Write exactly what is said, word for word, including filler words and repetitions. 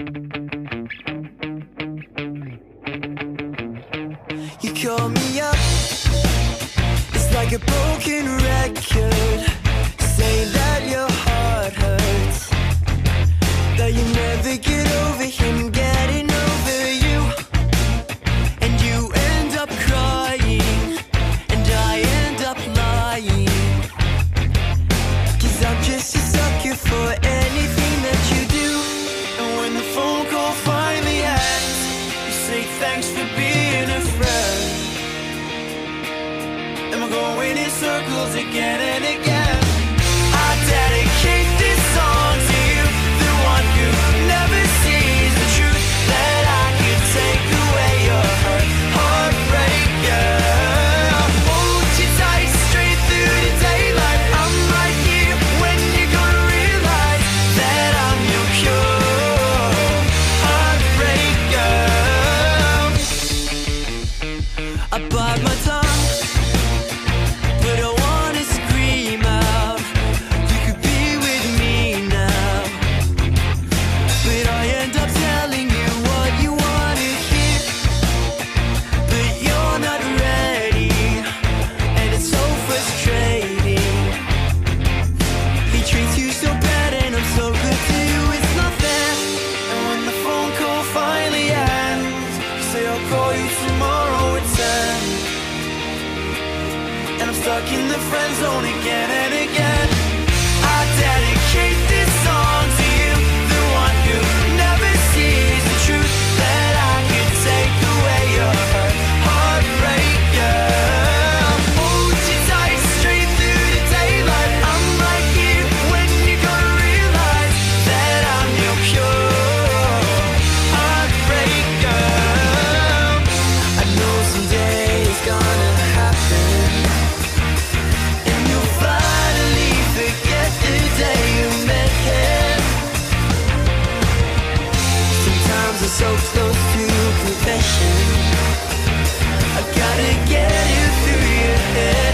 You call me up, it's like a broken record, saying that your heart hurts, that you never get over him getting over you, and you end up crying, and I end up lying, 'cause I'm just a sucker for anything that you do. And when the phone call finally ends, you say thanks for being a friend. Am I going in circles again and again? I dedicate this song to you, the one who never sees the truth, that I could take away your hurt. Heartbreak girl, hold you tight straight through the daylight. I'm right here when you're gonna realize that I'm your pure heartbreak girl. I bite my tongue, but I wanna scream out. You could be with me now, but I end up telling you what you wanna hear, but you're not ready, and it's so frustrating. He treats you so bad and I'm so good to you, it's not fair. And when the phone call finally ends, you say I'll call you tomorrow at ten, and I'm stuck in the friend zone again and again. I dedicate this song to you, the one who never sees the truth, that I could take away your hurt. Heartbreak girl, hold you tight straight through the daylight. I'm right here when you're gonna realize that I'm your pure heartbreak girl. I know someday it's gonna happen, and you'll finally forget the day you met him. Sometimes I'm so close to confession, I gotta get it through your head.